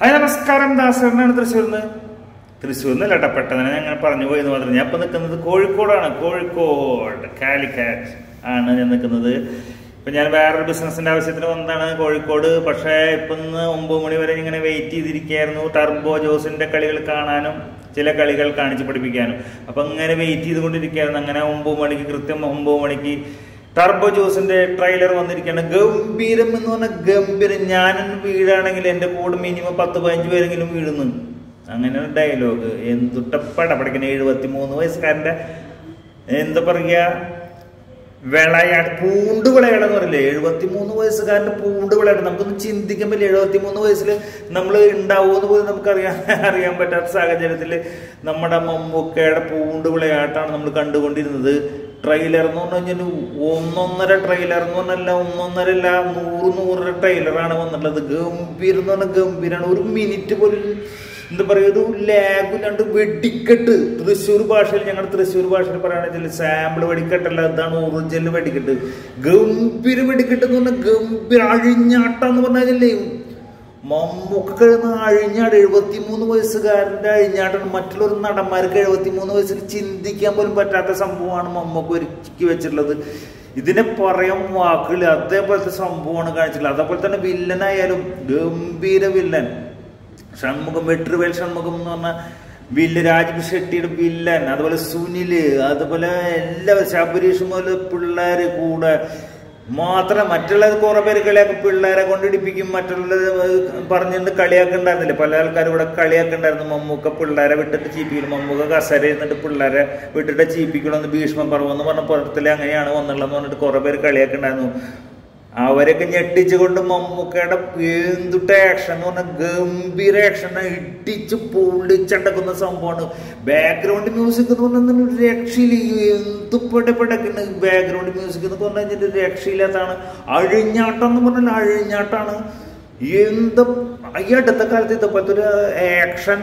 നമസ്കാരം, ദാസനാണ് തൃശ്ശൂരിന്നല്ല പെട്ടെന്ന് ഞാൻ പറഞ്ഞു പോയെന്ന് മാത്രം. ഞാൻ ഇപ്പം നിൽക്കുന്നത് കോഴിക്കോടാണ്. കോഴിക്കോട് കാലിക്കറ്റ് ആണ് ഞാൻ നിൽക്കുന്നത്. ഇപ്പം ഞാൻ വേറൊരു ബിസിനസിൻ്റെ ആവശ്യത്തിന് വന്നതാണ് കോഴിക്കോട്. പക്ഷേ ഇപ്പം ഇന്ന് 9 മണി വരെ ഇങ്ങനെ വെയിറ്റ് ചെയ്തിരിക്കുകയായിരുന്നു ടർബോ ജോസിൻ്റെ കളികൾ കാണാനും ചില കളികൾ കാണിച്ച് പഠിപ്പിക്കാനും. അപ്പം ഇങ്ങനെ വെയിറ്റ് ചെയ്തുകൊണ്ടിരിക്കുകയായിരുന്നു. അങ്ങനെ 9 മണിക്ക് കൃത്യം 9 മണിക്ക് ടർബോ ജോസിന്റെ ട്രെയിലർ വന്നിരിക്കുകയാണ്. ഗംഭീരം എന്ന് പറഞ്ഞാൽ ഗംഭീരം. ഞാൻ വീഴാണെങ്കിൽ എൻ്റെ കൂടെ മിനിമം 10-15 പേരെങ്കിലും വീഴുന്നു. അങ്ങനെ ഒരു ഡയലോഗ് എന്തുട്ടപ്പട പഠിക്കുന്ന 73 വയസ്സുകാരൻ്റെ എന്താ പറയുക വിളയാട്ട് പൂണ്ട് വിളയാടെന്ന് പറയില്ലേ. 73 വയസ്സുകാരൻ്റെ പൂണ്ട് വിളയാട്ട് നമുക്കൊന്നും ചിന്തിക്കാൻ പറ്റില്ല. 73 വയസ്സിൽ നമ്മൾ ഉണ്ടാവുമെന്ന് പോലും അറിയാൻ പറ്റാത്ത സാഹചര്യത്തിൽ നമ്മുടെ മമ്മൂക്കയുടെ പൂണ്ട് വിളയാട്ടാണ് നമ്മൾ കണ്ടുകൊണ്ടിരുന്നത്. ട്രെയിലർ എന്ന് പറഞ്ഞു കഴിഞ്ഞാൽ 1.5 ട്രെയിലർ എന്ന് പറഞ്ഞല്ല 1.5 100 ട്രെയിലറാണ് വന്നിട്ടുള്ളത്. ഗംഭീരം എന്ന് പറഞ്ഞാൽ ഗംഭീരമാണ്. ഒരു മിനിറ്റ് പോലും എന്താ പറയുക ഒരു ലാഗില്ലാണ്ട് വെടിക്കെട്ട്. തൃശ്ശൂർ ഭാഷയിൽ ഞങ്ങളുടെ തൃശ്ശൂർ ഭാഷയിൽ പറയുകയാണെങ്കിൽ സാമ്പിൾ വെടിക്കെട്ടല്ല, ഇതാണ് ഒറിജിനൽ വെടിക്കെട്ട്. ഗംഭീര വെടിക്കെട്ട് എന്ന് പറഞ്ഞാൽ ഗംഭീര അഴിഞ്ഞാട്ടം എന്ന് പറഞ്ഞാലേ മമ്മൂക്ക കഴിയുന്ന അഴിഞ്ഞാട്. 73 വയസ്സുകാരൻ്റെ അഴിഞ്ഞാട്ടാണ്. മറ്റുള്ളൊരു നടന്മാർക്ക് 73 വയസ്സിൽ ചിന്തിക്കാൻ പോലും പറ്റാത്ത സംഭവമാണ് മമ്മൂക്ക ഒരുക്കി വെച്ചിട്ടുള്ളത്. ഇതിനെ പറയാൻ വാക്കുകളില്ല. അതേപോലത്തെ സംഭവമാണ് കാണിച്ചിട്ടുള്ളത്. അതേപോലെ തന്നെ വില്ലനായാലും ഗംഭീര വില്ലൻ ഷൺമുഖം, വെട്രിവേൽ ഷൺമുഖം എന്ന് പറഞ്ഞ വില്ലൻ, രാജീവ് ഷെട്ടിയുടെ വില്ലൻ, അതുപോലെ സുനില്, അതുപോലെ എല്ലാവരും ശബരീഷ് മുതൽ പിള്ളേര് കൂടെ മാത്രം. മറ്റുള്ളത് കുറെ പേര് കളിയാക്കും, പിള്ളേരെ കൊണ്ടിടിപ്പിക്കും, മറ്റുള്ളത് പറഞ്ഞിട്ട് കളിയാക്കുണ്ടായിരുന്നില്ല. പല ആൾക്കാരും ഇവിടെ കളിയാക്കുണ്ടായിരുന്നു. മമ്മൂക്ക പിള്ളേരെ വിട്ടിട്ട് ചീപ്പിക്കണം, മമ്മൂക്ക കസര ഇരുന്നിട്ട് പിള്ളേരെ വിട്ടിട്ട് ചീപ്പിക്കണമെന്ന് ഭീഷ്മ പർവ്വം പറഞ്ഞ പുറത്തില് അങ്ങനെയാണ് വന്നുള്ളതെന്ന് പറഞ്ഞിട്ട് കുറെ പേര് കളിയാക്കുണ്ടായിരുന്നു. അവരൊക്കെ ഞെട്ടിച്ചുകൊണ്ട് മമ്മൂക്കയുടെ എന്തുട്ട ആക്ഷൻ എന്ന് പറഞ്ഞാൽ ഗംഭീര ആക്ഷൻ, ഇടിച്ച് പൊള്ളിച്ചടക്കുന്ന സംഭവമാണ്. ബാക്ക്ഗ്രൗണ്ട് മ്യൂസിക് എന്ന് പറഞ്ഞാൽ ഒരു രക്ഷയില്ല. എന്ത് പെടപ്പെടക്കുന്ന ബാക്ക്ഗ്രൗണ്ട് മ്യൂസിക് എന്ന് പറഞ്ഞു കഴിഞ്ഞാൽ ഒരു രക്ഷയില്ലാത്തതാണ്. അഴിഞ്ഞാട്ടം എന്ന് പറഞ്ഞാൽ അഴിഞ്ഞാട്ടാണ്. എന്താ ഈ അടുത്ത കാലത്ത് ഇതേപോലത്തെ ഒരു ആക്ഷൻ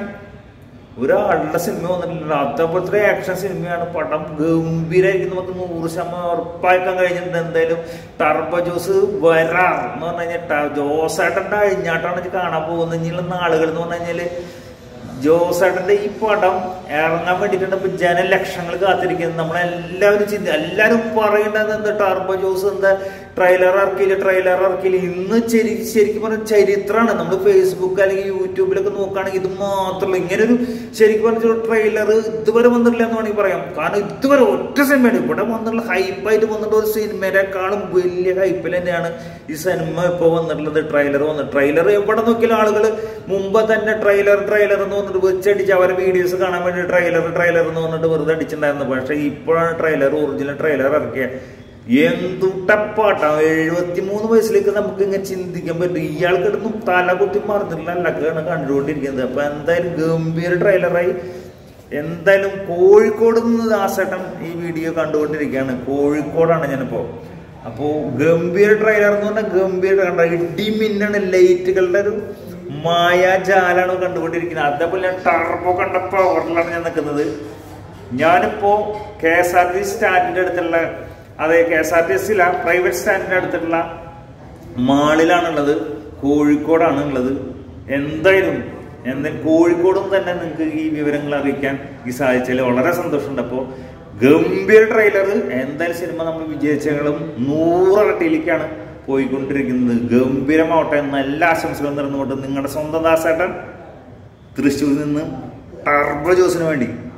ഒരാളുടെ സിനിമ വന്നിട്ടില്ല. അതേപോലത്തെ ആക്ഷൻ സിനിമയാണ്. പടം ഗംഭീരമായിരിക്കും. നമുക്ക് 100% ഉറപ്പാക്കാൻ കഴിഞ്ഞിട്ടുണ്ട്. എന്തായാലും ടർബോ ജോസ് വരാന്ന് പറഞ്ഞു കഴിഞ്ഞാൽ ജോസേട്ടൻ്റെ അഴിഞ്ഞാട്ടാണ് കാണാൻ പോകുന്നത്. ഇനിയുള്ള നാളുകൾ എന്ന് പറഞ്ഞു കഴിഞ്ഞാൽ ജോസേട്ടൻ്റെ ഈ പടം ഇറങ്ങാൻ വേണ്ടിയിട്ടുണ്ട്. ഇപ്പം ജനലക്ഷങ്ങൾ കാത്തിരിക്കുന്നത്. നമ്മളെല്ലാവരും എല്ലാവരും പറയേണ്ടത് എന്താ ടർബോ ജോസ് എന്താ ട്രെയിലർ ഇറക്കിയില്ല. ഇന്ന് ശരിക്കും പറഞ്ഞ ചരിത്രമാണ്. നമ്മൾ ഫേസ്ബുക്ക് അല്ലെങ്കിൽ യൂട്യൂബിലൊക്കെ നോക്കുകയാണെങ്കിൽ ഇത് മാത്രമല്ല. ഇങ്ങനെ ഒരു ശരിക്കും പറഞ്ഞ ട്രെയിലർ ഇതുവരെ വന്നിട്ടില്ല എന്ന് വേണമെങ്കിൽ പറയാം. കാരണം ഇതുവരെ ഒറ്റ സിനിമയാണ് ഇവിടെ വന്നിട്ടുള്ള ഹൈപ്പായിട്ട് വന്നിട്ട് ഒരു സിനിമയെക്കാളും വലിയ ഹൈപ്പിൽ തന്നെയാണ് ഈ സിനിമ ഇപ്പോൾ വന്നിട്ടുള്ളത്. ട്രെയിലർ എവിടെ നോക്കിയാലും ആളുകൾ മുമ്പ് തന്നെ ട്രെയിലർ എന്ന് പറഞ്ഞിട്ട് വെച്ചടിച്ച് അവരെ വീഡിയോസ് കാണാൻ വേണ്ടി ട്രെയിലർ എന്ന് പറഞ്ഞിട്ട് വെറുതെ അടിച്ചിട്ടുണ്ടായിരുന്നു. പക്ഷേ ഇപ്പോഴാണ് ഒറിജിനൽ ട്രെയിലർ ഇറക്കിയ. എന്തുട്ടപ്പാട്ടാ. 73 വയസ്സിലേക്ക് നമുക്ക് ഇങ്ങനെ ചിന്തിക്കാൻ പറ്റും. ഇയാൾക്കിടന്നും തല കുത്തി മറിഞ്ഞിട്ടുള്ളതാണ് കണ്ടുകൊണ്ടിരിക്കുന്നത്. അപ്പൊ എന്തായാലും ഗംഭീര ട്രെയിലറായി. എന്തായാലും കോഴിക്കോട് നിന്ന് ദാസേട്ടൻ ഈ വീഡിയോ കണ്ടുകൊണ്ടിരിക്കുകയാണ്. കോഴിക്കോടാണ് ഞാനിപ്പോ. അപ്പോ ഗംഭീര ട്രെയിലർ എന്ന് പറഞ്ഞാൽ ഗംഭീര കണ്ട ഇടിമിന്നാണ്. ലൈറ്റുകളുടെ ഒരു മായാജാലാണ് കണ്ടുകൊണ്ടിരിക്കുന്നത്. അതേപോലെ ഞാൻ ടർബോ കണ്ട പവറിലാണ് ഞാൻ നിൽക്കുന്നത്. ഞാനിപ്പോ KSRTC സ്റ്റാൻഡിന്റെ അടുത്തുള്ള KSRTC പ്രൈവറ്റ് സ്റ്റാൻഡിന്റെ അടുത്തുള്ള മാളിലാണുള്ളത്. കോഴിക്കോടാണ് ഉള്ളത്. എന്തായാലും കോഴിക്കോടും തന്നെ നിങ്ങൾക്ക് ഈ വിവരങ്ങൾ അറിയിക്കാൻ സാധിച്ചാൽ വളരെ സന്തോഷമുണ്ട്. അപ്പോൾ ഗംഭീര ട്രെയിലർ. എന്തായാലും സിനിമ നമ്മൾ വിജയിച്ചകളും 100 ഇരട്ടിയിലേക്കാണ് പോയിക്കൊണ്ടിരിക്കുന്നത്. ഗംഭീരമാവട്ടെ. നല്ല ആശംസകൾ നേർന്നുകൊണ്ട് നിങ്ങളുടെ സ്വന്തം ദാസേട്ടൻ തൃശ്ശൂരിൽ നിന്ന് ടർബോ ജോസിന് വേണ്ടി.